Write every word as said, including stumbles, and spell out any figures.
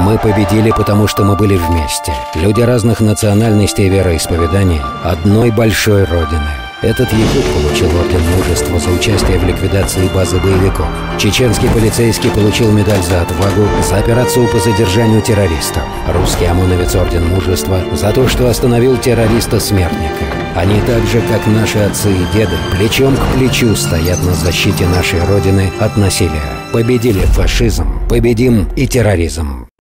Мы победили, потому что мы были вместе. Люди разных национальностей и вероисповеданий одной большой Родины. Этот якут получил орден мужества за участие в ликвидации базы боевиков. Чеченский полицейский получил медаль за отвагу за операцию по задержанию террористов. Русский ОМОНовец орден мужества за то, что остановил террориста-смертника. Они так же, как наши отцы и деды, плечом к плечу стоят на защите нашей Родины от насилия. Победили фашизм, победим и терроризм.